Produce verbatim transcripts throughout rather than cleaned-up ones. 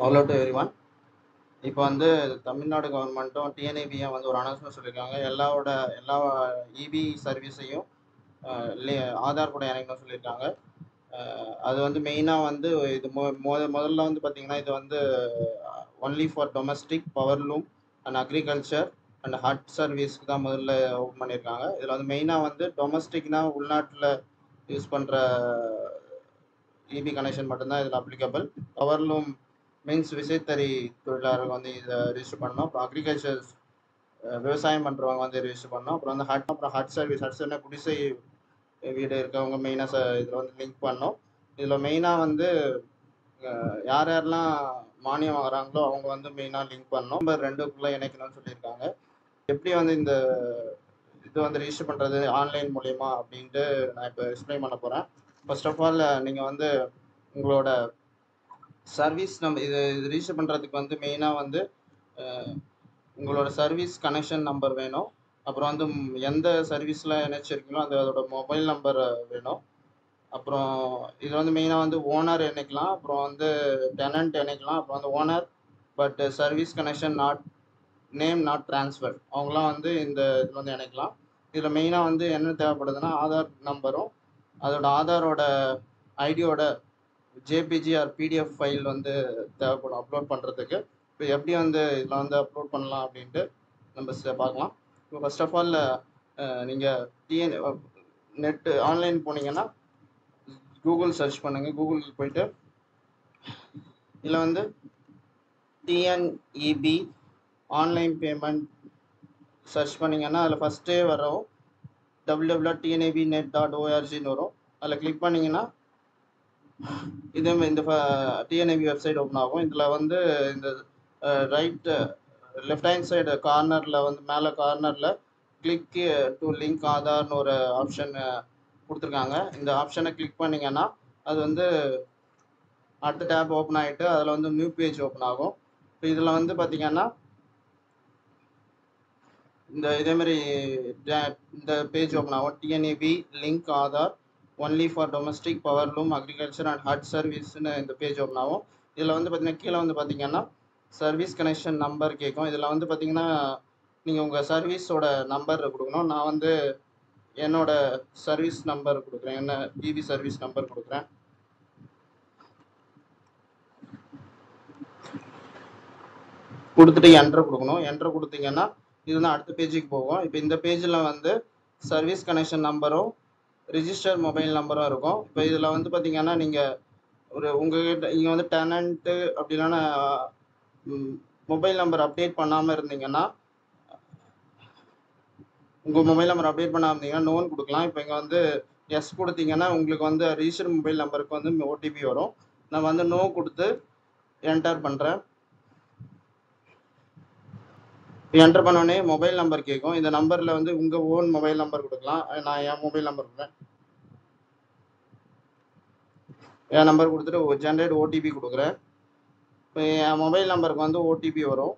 Hello to everyone. இப்போ வந்து தமிழ்நாடு கவர்மெண்ட்டும் டிஎன்ஏபியும் வந்து ஒரு அனௌன்ஸ்மெண்ட் சொல்லியிருக்காங்க. எல்லாவோட எல்லா இபி சர்வீஸையும் ஆதார் கூட இணைக்கணும்னு சொல்லியிருக்காங்க. அது வந்து மெயினாக வந்து இது மொ முதல்ல வந்து பார்த்தீங்கன்னா இது வந்து only for domestic power loom and agriculture and hut சர்வீஸ்க்கு தான் முதல்ல ஓப்பன் பண்ணியிருக்காங்க. இதில் வந்து மெயினாக வந்து டொமஸ்டிக்னா உள்நாட்டில் யூஸ் பண்ணுற இபி கனெக்ஷன் மட்டும்தான் இதில் அப்ளிகபிள். பவர் லூம் மீன்ஸ் விசைத்தறி தொழிலாளர்கள் வந்து இதை ரிஜிஸ்டர் பண்ணணும். அப்புறம் அக்ரிகல்ச்சர் விவசாயம் பண்ணுறவங்க வந்து ரிஜிஸ்டர் பண்ணணும். அப்புறம் வந்து ஹட் அப்புறம் ஹட் சர்வீஸ் ஹட் சர்வீஸ் குடிசை வீடு இருக்கவங்க மெயினாக இதில் வந்து லிங்க் பண்ணணும். இதில் மெயினாக வந்து யார் யாரெல்லாம் மானியம் வாங்குறாங்களோ அவங்க வந்து மெயினாக லிங்க் பண்ணணும். நம்பர் ரெண்டுக்குள்ளே இணைக்கணும்னு சொல்லியிருக்காங்க. எப்படி வந்து இந்த இது வந்து ரிஜிஸ்டர் பண்ணுறது ஆன்லைன் மூலயமா அப்படின்ட்டு நான் இப்போ எக்ஸ்பிளைன் பண்ண போகிறேன். ஃபர்ஸ்ட் ஆஃப் ஆல் நீங்கள் வந்து உங்களோட சர்வீஸ் நம்ம இது இது ரிஜிஸ்டர் பண்ணுறதுக்கு வந்து மெயினாக வந்து உங்களோட சர்வீஸ் கனெக்ஷன் நம்பர் வேணும். அப்புறம் வந்து எந்த சர்வீஸில் இணைச்சிருக்கீங்களோ அந்த அதோட மொபைல் நம்பர் வேணும். அப்புறம் இதில் வந்து மெயினாக வந்து ஓனர் இணைக்கலாம், அப்புறம் வந்து டெனன்ட் இணைக்கலாம், அப்புறம் வந்து owner but service connection not name not transfer அவங்களாம் வந்து இந்த இதில் வந்து இணைக்கலாம். இதில் மெயினாக வந்து என்ன தேவைப்படுதுன்னா ஆதார் நம்பரும் அதோட ஆதாரோட ஐடியோட ஜேபிஜி ஆர் பிடிஎஃப் ஃபைல் வந்து தேவைப்படும் அப்லோட் பண்ணுறதுக்கு. இப்போ எப்படி வந்து இதில் வந்து அப்லோட் பண்ணலாம் அப்படின்ட்டு நம்ம பார்க்கலாம். இப்போ ஃபர்ஸ்ட் ஆஃப் ஆல் நீங்கள் டிஎன் நெட்டு ஆன்லைன் போனீங்கன்னா கூகுள் சர்ச் பண்ணுங்கள். கூகுளுக்கு போயிட்டு இதில் வந்து டிஎன்இபி ஆன்லைன் பேமெண்ட் சர்ச் பண்ணிங்கன்னா அதில் ஃபஸ்ட்டே வரும் W W dot TNEB net dot ஓஆர்ஜின்னு வரும். அதில் கிளிக் பண்ணிங்கன்னா இது இந்த டிஎன்ஏபி வெப்சைட் ஓப்பன் ஆகும். இதில் வந்து இந்த ரைட் லெஃப்ட் ஹேண்ட் சைடு கார்னரில் வந்து மேலே கார்னரில் கிளிக் டு லிங்க் ஆதார்னு ஒரு ஆப்ஷன் கொடுத்துருக்காங்க. இந்த ஆப்ஷனை கிளிக் பண்ணிங்கன்னா அது வந்து அடுத்த டேப் ஓப்பன் ஆகிட்டு அதில் வந்து நியூ பேஜ் ஓப்பன் ஆகும். இப்போ இதில் வந்து பார்த்திங்கன்னா இந்த இதேமாரி இந்த பேஜ் ஓப்பன் ஆகும். TNEB link Aadhaar only for domestic power loom agriculture and hut சர்வீஸ்னு இந்த பேஜ் ஓப்பன் ஆகும். இதில் வந்து பார்த்தீங்கன்னா கீழே வந்து பார்த்தீங்கன்னா சர்வீஸ் கனெக்ஷன் நம்பர் கேட்கும். இதில் வந்து பார்த்தீங்கன்னா நீங்கள் உங்கள் சர்வீஸோட நம்பர் கொடுக்கணும். நான் வந்து என்னோட சர்வீஸ் நம்பர் கொடுக்குறேன், என்ன இபி சர்வீஸ் நம்பர் கொடுக்குறேன். கொடுத்துட்டு என்டர் கொடுக்கணும். என்டர் கொடுத்தீங்கன்னா இதுதான் அடுத்த பேஜுக்கு போகும். இப்போ இந்த பேஜில் வந்து சர்வீஸ் கனெக்ஷன் நம்பரும் ரிஜிஸ்டர் மொபைல் நம்பரும் இருக்கும். இப்போ இதில் வந்து பார்த்தீங்கன்னா நீங்கள் ஒரு உங்கள்கிட்ட இங்கே வந்து டெனண்ட்டு அப்படின்னா மொபைல் நம்பர் அப்டேட் பண்ணாமல் இருந்தீங்கன்னா உங்கள் மொபைல் நம்பர் அப்டேட் பண்ணாமல் இருந்தீங்கன்னா நோன் கொடுக்கலாம். இப்போ இங்கே வந்து எஸ் கொடுத்தீங்கன்னா உங்களுக்கு வந்து ரிஜிஸ்டர் மொபைல் நம்பருக்கு வந்து ஓடிபி வரும். நான் வந்து நோ கொடுத்து என்டர் பண்ணுறேன். என்டர் பண்ணோடனே மொபைல் நம்பர் கேட்கும். இந்த நம்பரில் வந்து உங்கள் ஓன் மொபைல் நம்பர் கொடுக்கலாம். நான் என் மொபைல் நம்பர் கொடுக்குறேன். என் நம்பர் கொடுத்துட்டு ஜென்ரேட் ஓடிபி கொடுக்குறேன். இப்போ என் மொபைல் நம்பருக்கு வந்து ஓடிபி வரும்.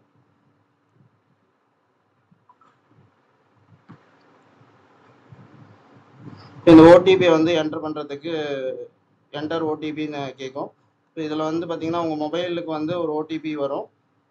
இந்த ஓடிபியை வந்து என்டர் பண்ணுறதுக்கு என்டர் ஓடிபின்னு கேட்கும். இப்போ இதில் வந்து பார்த்தீங்கன்னா உங்கள் மொபைலுக்கு வந்து ஒரு ஓடிபி வரும்.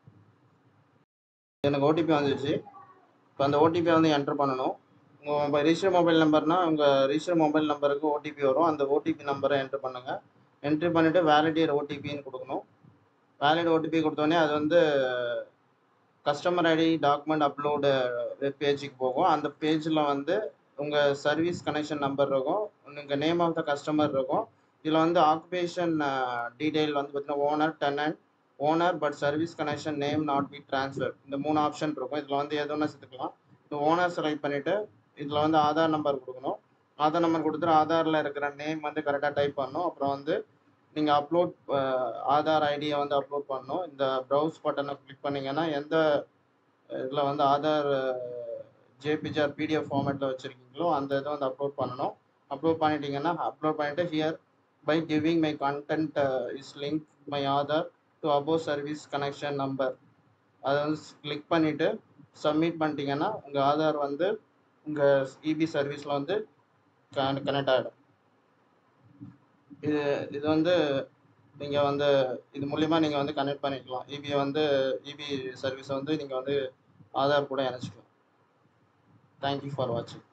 எனக்கு ஓடிபி வந்துடுச்சு. இப்போ அந்த ஓடிபியை வந்து என்டர் பண்ணணும். உங்கள் ரிஜிஸ்டர் மொபைல் நம்பர்னால் உங்கள் ரிஜிஸ்டர் மொபைல் நம்பருக்கு ஓடிபி வரும். அந்த ஓடிபி நம்பரை என்டர் பண்ணுங்கள். என்ட்ரி பண்ணிவிட்டு வேலிடேட் ஓடிபின்னு கொடுக்கணும். வேலிட் ஓடிபி கொடுத்தோடனே அது வந்து customer ID document upload web பேஜுக்கு போகும். அந்த பேஜில் வந்து உங்கள் சர்வீஸ் கனெக்ஷன் நம்பர் இருக்கும், உங்கள் நேம் ஆஃப் த கஸ்டமர் இருக்கும். இதில் வந்து ஆக்குபேஷன் டீட்டெயில் வந்து பார்த்தீங்கன்னா owner tenant owner but service connection name not be transfer இந்த மூணு ஆப்ஷன் இருக்கும். இதில் வந்து எது ஒன்று சேர்த்துக்கலாம். இந்த ஓனர் செலக்ட் பண்ணிவிட்டு இதில் வந்து ஆதார் நம்பர் கொடுக்கணும். ஆதார் நம்பர் கொடுத்துட்டு ஆதாரில் இருக்கிற நேம் வந்து கரெக்டாக டைப் பண்ணணும். அப்புறம் வந்து நீங்கள் அப்லோட் ஆதார் ஐடியை வந்து அப்லோட் பண்ணணும். இந்த ப்ரௌஸ் பட்டனை கிளிக் பண்ணிங்கன்னா எந்த இதில் வந்து ஆதார் ஜேபிஜி ஆர் பிடிஎஃப் ஃபார்மேட்டில் வச்சுருக்கீங்களோ அந்த இதை வந்து அப்லோட் பண்ணணும். அப்லோட் பண்ணிட்டீங்கன்னா அப்லோட் பண்ணிவிட்டு here by giving my content is link my Aadhaar to above service connection number அதை வந்து கிளிக் பண்ணிவிட்டு சப்மிட் பண்ணிட்டீங்கன்னா உங்கள் ஆதார் வந்து உங்கள் இபி சர்வீஸில் வந்து கனெக்ட் ஆகிடும். இது இது வந்து நீங்கள் வந்து இது மூலிமா நீங்கள் வந்து கனெக்ட் பண்ணிக்கலாம். இபியை வந்து இபி சர்வீஸை வந்து நீங்கள் வந்து ஆதார் கூட இணைச்சிக்கலாம். தேங்க்யூ ஃபார் வாட்சிங்.